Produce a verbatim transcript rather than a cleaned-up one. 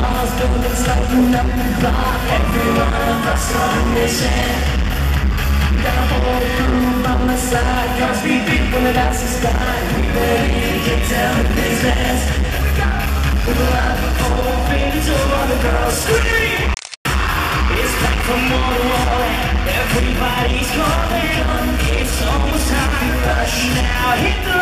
cars, buildings lighting up the block. Every one of us on a mission. Gotta pull through by my side. Gotta speed deep when the lights are starting. We ready to get down to business. With a lot of old babies, all the girls scream. It's back from wall to wall. Everybody's calling. It's almost time to rush now. Hit the